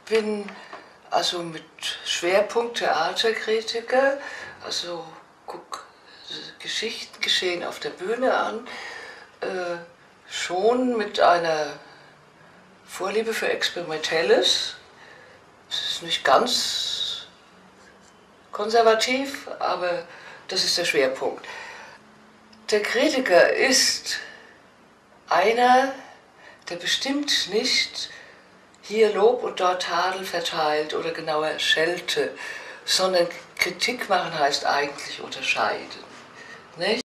bin also mit Schwerpunkt Theaterkritiker, also guck Geschichten geschehen auf der Bühne an, schon mit einer Vorliebe für Experimentelles. Es ist nicht ganz konservativ, aber das ist der Schwerpunkt. Der Kritiker ist einer, der bestimmt nicht hier Lob und dort Tadel verteilt oder genauer Schelte, sondern Kritik machen heißt eigentlich unterscheiden. Nicht?